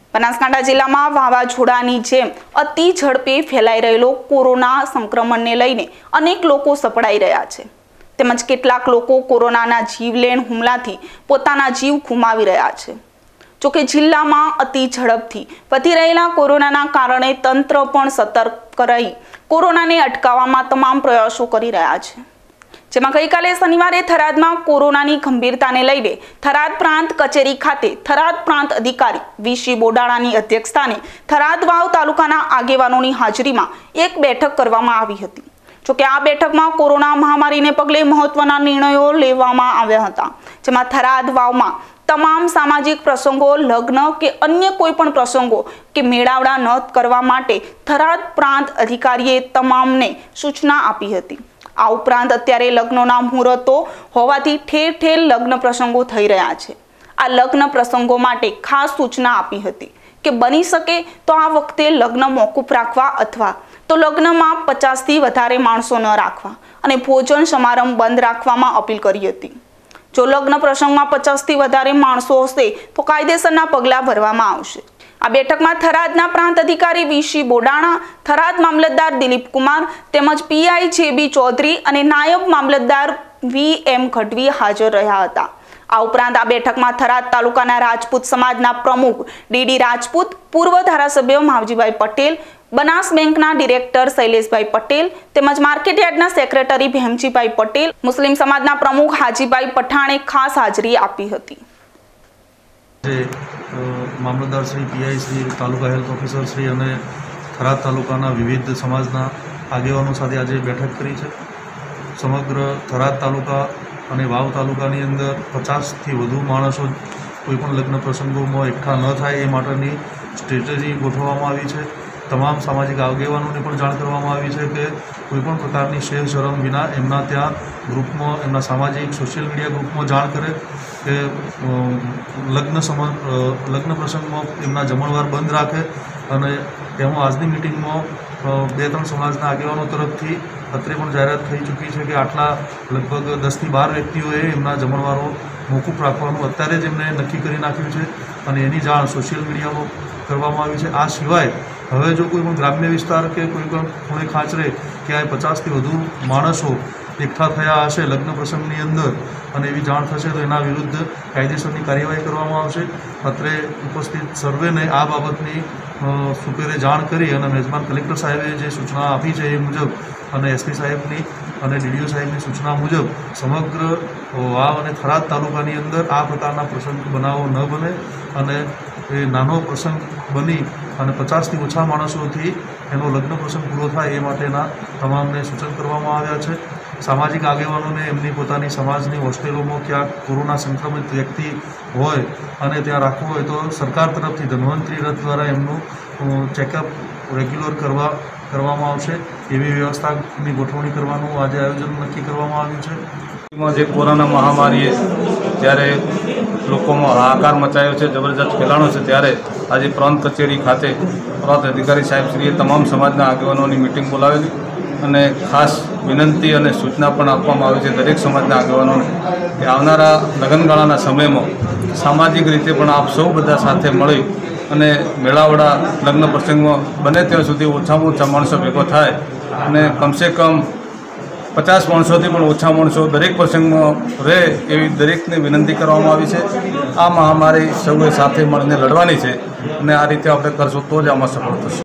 બનાસકાંઠા જિલ્લામાં વાવાઝોડાની જેમ અતિ ઝડપે ફેલાઈ રહેલો કોરોના સંક્રમણને લઈને અનેક લોકો સપડાઈ રહ્યા છે, તેમજ કેટલાક લોકો કોરોનાના જીવલેણ હુમલાથી પોતાના જીવ ગુમાવી રહ્યા છે। જોકે જિલ્લામાં અતિ ઝડપથી વધી રહેલા કોરોનાના કારણે તંત્ર પણ સતર્ક રહી કોરોનાને અટકાવવામાં તમામ પ્રયાસો કરી રહ્યા છે। જેમાં ગઈકાલે શનિવારે થરાદમાં કોરોનાની ગંભીરતાને લઈને થરાદ પ્રાંત કચેરી ખાતે થરાદ પ્રાંત અધિકારી વીસી બોડાણાની અધ્યક્ષસ્થાને થરાદ વાવ તાલુકાના આગેવાનોની હાજરીમાં એક બેઠક કરવામાં આવી હતી। જોકે આ બેઠકમાં કોરોના મહામારીને પગલે મહત્વના નિર્ણયો લેવામાં આવ્યા હતા, જેમાં થરાદ વાવમાં તમામ સામાજિક પ્રસંગો, લગ્ન કે અન્ય કોઈ પણ પ્રસંગો કે મેળાવડા ન કરવા માટે થરાદ પ્રાંત અધિકારીએ તમામને સૂચના આપી હતી। આ ઉપરાંત અત્યારે લગ્નોના મુહૂર્તો હોવાથી ઠેર ઠેર લગ્ન પ્રસંગો થઈ રહ્યા છે। આ લગ્ન પ્રસંગો માટે ખાસ સૂચના આપી હતી કે બની શકે તો આ વખતે લગ્ન મોકૂફ રાખવા અથવા તો લગ્નમાં 50થી વધારે માણસો ન રાખવા અને ભોજન સમારંભ બંધ રાખવામાં અપીલ કરી હતી। જો લગ્ન પ્રસંગમાં 50થી વધારે માણસો હશે તો કાયદેસરના પગલાં ભરવામાં આવશે। આ બેઠકમાં થરાદના પ્રાંત અધિકારી વીસી બોડાણા, થરાદ મામલતદાર દિલીપ કુમાર તેમજ પીઆઈ જેબી ચૌધરી અને નાયબ મામલતદાર વીએમ ગઢવી હાજર રહ્યા હતા। આ ઉપરાંત આ બેઠકમાં થરાદ તાલુકાના રાજપૂત સમાજના પ્રમુખ ડીડી રાજપૂત, પૂર્વ ધારાસભ્ય માવજીભાઈ પટેલ, બનાસ બેંકના ડિરેક્ટર શૈલેષભાઈ પટેલ તેમજ માર્કેટયાર્ડના સેક્રેટરી ભેમજીભાઈ પટેલ, મુસ્લિમ સમાજના પ્રમુખ હાજીભાઈ પઠાણે ખાસ હાજરી આપી હતી। मामलतदार श्री पीआई श्री तालुका हेल्थ ऑफिसर श्री और थराद तालुकाना विविध समाजना आगेवानों साथे आज बैठक करी है। समग्र थराद तालुका और वाव तालुकानी अंदर 50 थी वधु माणसों कोईपण लग्न प्रसंगों में एकठा न थाय ए माटेनी स्ट्रेटेजी गोठववामां आवी छे। तमाम सामाजिक आगेवानों ने पण जाण करवामां आवी छे के कोईपण प्रकारनी शेर शरम विना एमना त्या ग्रुप में एमना सामाजिक सोशियल मीडिया ग्रुप में जाण करे કે લગ્ન પ્રસંગમાં એમના જમણવાર બંધ રાખે। અને તેમાં આજની મિટિંગમાં 2-3 સમાજના આગેવાનો તરફથી અત્રે પણ જાહેરાત થઈ ચૂકી છે કે આટલા લગભગ 10થી 12 વ્યક્તિઓએ એમના જમણવારો મોકૂફ રાખવાનું અત્યારે જ એમને નક્કી કરી નાખ્યું છે અને એની જાણ સોશિયલ મીડિયામાં કરવામાં આવી છે। આ સિવાય હવે જો કોઈ પણ ગ્રામ્ય વિસ્તાર કે કોઈ પણ ખૂણે ખાંચરે ક્યાંય 50થી વધુ માણસો એકઠા થયા હશે લગ્ન પ્રસંગની અંદર અને એવી જાણ થશે તો એના વિરુદ્ધ કાયદેસરની કાર્યવાહી કરવામાં આવશે। અત્રે ઉપસ્થિત સર્વેને આ બાબતની સુપેરે જાણ કરી અને મેજબાન કલેક્ટર સાહેબે જે સૂચના આપી છે એ મુજબ અને એસપી સાહેબની અને ડીડીઓ સાહેબની સૂચના મુજબ સમગ્ર વાવ અને થરાદ તાલુકાની અંદર આ પ્રકારના પ્રસંગ બનાવો ન બને અને એ નાનો પ્રસંગ બની અને 50થી ઓછા માણસોથી એનો લગ્ન પ્રસંગ પૂરો થાય એ માટેના તમામને સૂચન કરવામાં આવ્યા છે। સામાજિક આગેવાનોને એમની પોતાની સમાજની હોસ્ટેલોમાં ક્યાંક કોરોના સંક્રમિત વ્યક્તિ હોય અને ત્યાં રાખવું હોય તો સરકાર તરફથી ધન્વંતરી રથ દ્વારા એમનું ચેકઅપ રેગ્યુલર કરવામાં આવશે। એવી વ્યવસ્થાની ગોઠવણી કરવાનું આજે આયોજન નક્કી કરવામાં આવ્યું છે। જે કોરોના મહામારીએ જ્યારે લોકોમાં હાહાકાર મચાયો છે, જબરજસ્ત ફેલાણો છે, ત્યારે આજે પ્રાંત કચેરી ખાતે પ્રાંત અધિકારી સાહેબશ્રીએ તમામ સમાજના આગેવાનોની મિટિંગ બોલાવેલી અને ખાસ વિનંતી અને સૂચના પણ આપવામાં આવી છે દરેક સમાજના આગેવાનોને કે આવનારા લગ્નગાળાના સમયમાં સામાજિક રીતે પણ આપ સૌ બધા સાથે મળી અને મેળાવડા લગ્ન પ્રસંગમાં બને ત્યાં સુધી ઓછામાં ઓછા માણસો ભેગો થાય અને કમસે કમ 50 માણસોથી પણ ઓછા માણસો દરેક પ્રસંગમાં રહે એવી દરેકને વિનંતી કરવામાં આવી છે। આ મહામારી સૌએ સાથે મળીને લડવાની છે અને આ રીતે આપણે કરશું તો જ આમાં સફળ થશે।